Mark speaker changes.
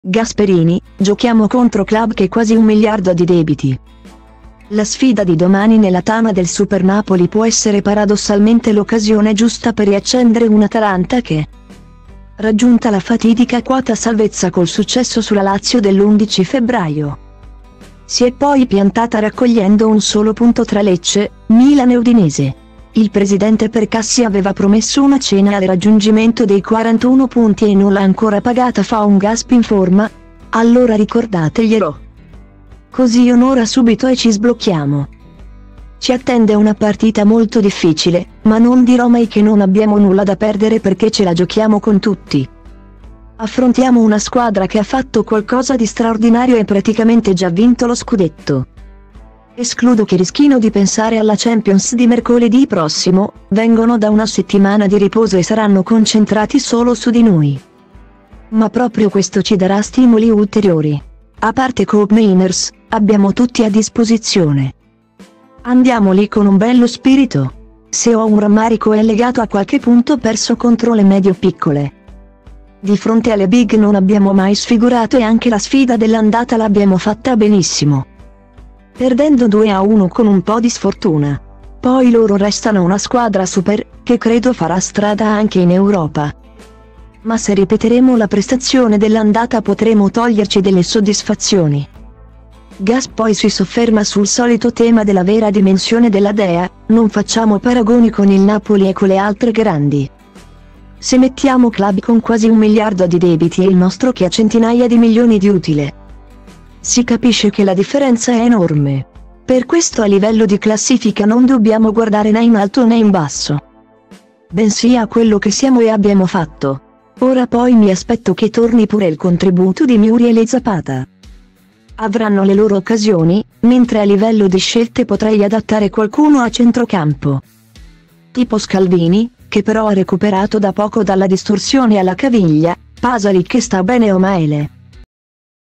Speaker 1: Gasperini, giochiamo contro club che quasi 1 miliardo di debiti. La sfida di domani nella tana del Super Napoli può essere paradossalmente l'occasione giusta per riaccendere un'Atalanta che, raggiunta la fatidica quota salvezza col successo sulla Lazio dell'11 febbraio, si è poi piantata raccogliendo un solo punto tra Lecce, Milan e Udinese. Il presidente Percassi aveva promesso una cena al raggiungimento dei 41 punti e non l'ha ancora pagata, fa un Gasp in forma? Allora ricordateglielo. Così onora subito e ci sblocchiamo. Ci attende una partita molto difficile, ma non dirò mai che non abbiamo nulla da perdere perché ce la giochiamo con tutti. Affrontiamo una squadra che ha fatto qualcosa di straordinario e praticamente già vinto lo scudetto. Escludo che rischino di pensare alla Champions di mercoledì prossimo, vengono da una settimana di riposo e saranno concentrati solo su di noi. Ma proprio questo ci darà stimoli ulteriori. A parte Kobe Mainers, abbiamo tutti a disposizione. Andiamo lì con un bello spirito. Se ho un rammarico è legato a qualche punto perso contro le medio-piccole. Di fronte alle big non abbiamo mai sfigurato e anche la sfida dell'andata l'abbiamo fatta benissimo, perdendo 2-1 con un po' di sfortuna. Poi loro restano una squadra super, che credo farà strada anche in Europa. Ma se ripeteremo la prestazione dell'andata potremo toglierci delle soddisfazioni. Gas poi si sofferma sul solito tema della vera dimensione della dea, non facciamo paragoni con il Napoli e con le altre grandi. Se mettiamo club con quasi 1 miliardo di debiti e il nostro che ha centinaia di milioni di utile, si capisce che la differenza è enorme. Per questo a livello di classifica non dobbiamo guardare né in alto né in basso, bensì a quello che siamo e abbiamo fatto. Ora poi mi aspetto che torni pure il contributo di Muriel e Zapata. Avranno le loro occasioni, mentre a livello di scelte potrei adattare qualcuno a centrocampo, tipo Scalvini, che però ha recuperato da poco dalla distorsione alla caviglia, Pasalic che sta bene o Maele.